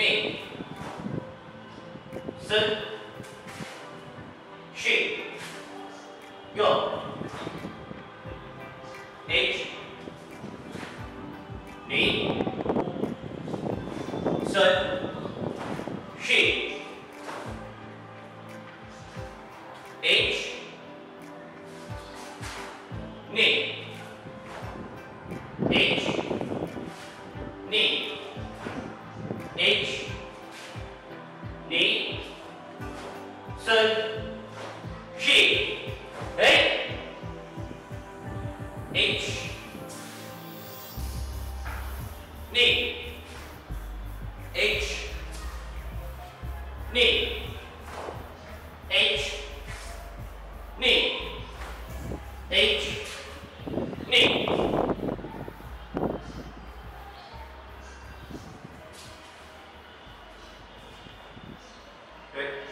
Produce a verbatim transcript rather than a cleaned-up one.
内伸续右 H 零伸续 H 内 H 内 H 零伸续哎 H 内 H 内 H 内 H 内对